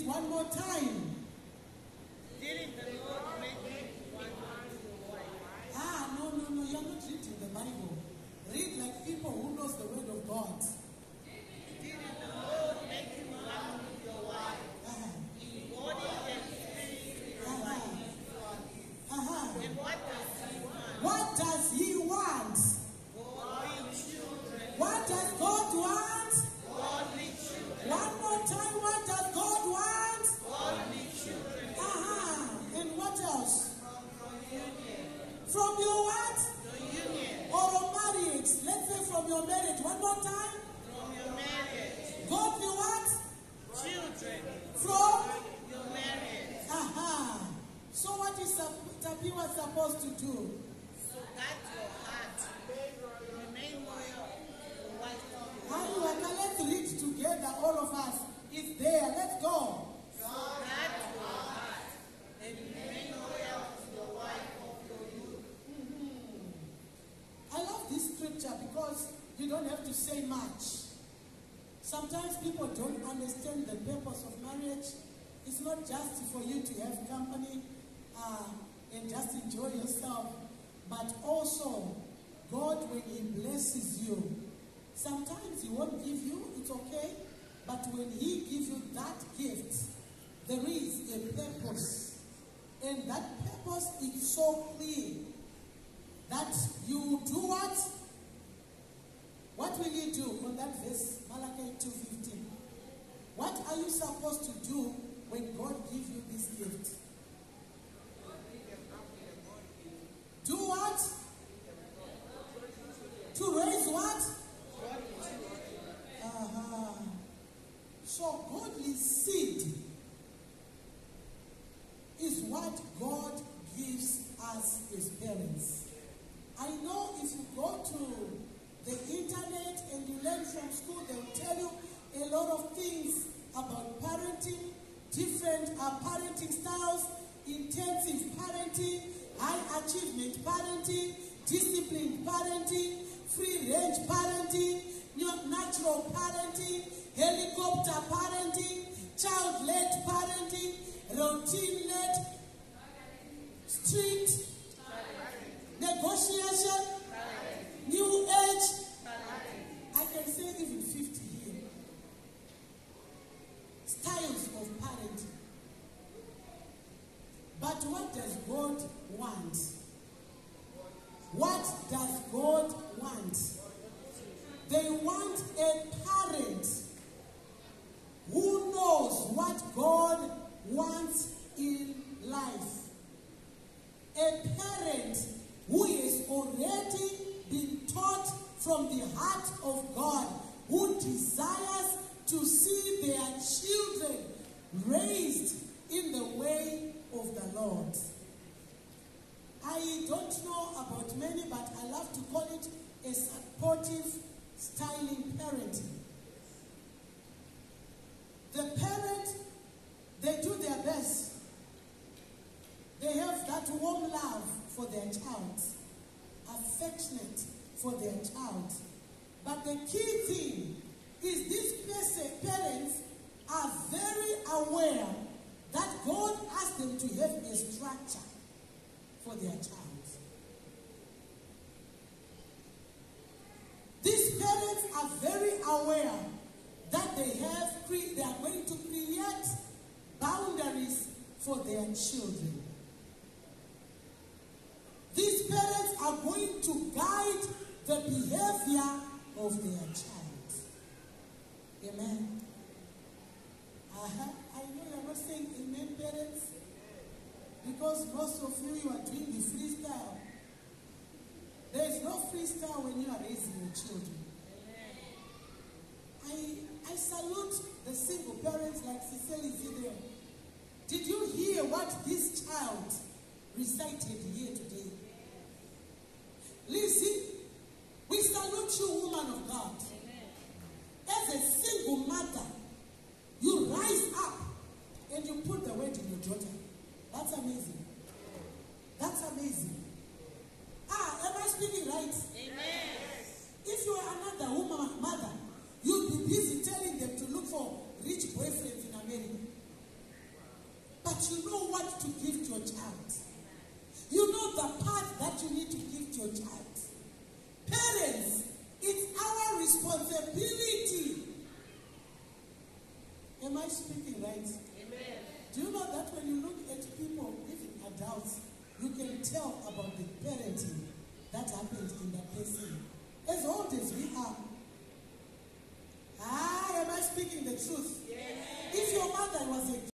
one more time. Didn't the Lord make you one wife? No, you're not reading the Bible. Read like people who knows the word of God. Didn't the Lord make you one with your wife? In body and spirit, your wife. And what does he want? What does he want? Godly children. What does God want? Godly children. One more time, what does God want? Godly children. And what else? From union. From your what? Your union. Or a marriage. Let's say from your marriage. One more time. From your marriage. Godly what? Children. From? Your marriage. So what is Tapiwa supposed to do? So guard your heart. Remain loyal to what you Let's read together, all of us. It's there. Let's go. guard your heart and remain loyal to the wife of your youth. I love this scripture because you don't have to say much. Sometimes people don't understand the purpose of marriage. It's not just for you to have company and just enjoy yourself, but also God, when He blesses you, sometimes He won't give you, it's okay, but when He gives you that gift, there is a purpose. And that purpose is so clear that you do what? What will you do on that verse, Malachi 2:15? What are you supposed to do when God gives you this gift? Do what? To raise what? So godly seed is what God gives us as parents. I know if you go to the internet and you learn from school, they will tell you a lot of things about parenting, different parenting styles, intensive parenting, high achievement parenting, disciplined parenting, free range parenting, natural parenting, helicopter parenting, child-led parenting, routine-led, strict, negotiation, new age. I can say even 50 here. Styles of parenting. But what does God want? What does God want? They want a parent who knows what God wants in life. A parent who is already been taught from the heart of God, who desires to see their children raised in the way of the Lord. I don't know about many, but I love to call it a supportive, styling parenting. The parent, they do their best. They have that warm love for their child, affectionate for their child. But the key thing is these parents are very aware that God asked them to have a structure for their child. These parents are very aware that they are going to create boundaries for their children. These parents are going to guide the behavior of their child. Amen. I know you're not saying amen, parents, because most of you are doing the freestyle. There is no freestyle when you are raising your children. I salute the single parents like Cicely is there. Did you hear what this child recited here today? Lizzie, we salute you, woman of God. As a single mother, you rise up and you put the word in your daughter. That's amazing. That's amazing. Am I speaking right? Amen. If you are another woman, mother, you'll be busy telling them to look for rich boyfriends in America. but you know what to give to your child. You know the path that you need to give to your child. Parents, it's our responsibility. Am I speaking right? Amen. Do you know that when you look at people, even adults, you can tell about the parenting that happens in that person. As old as we are. Am I speaking the truth? Yes. If your mother was a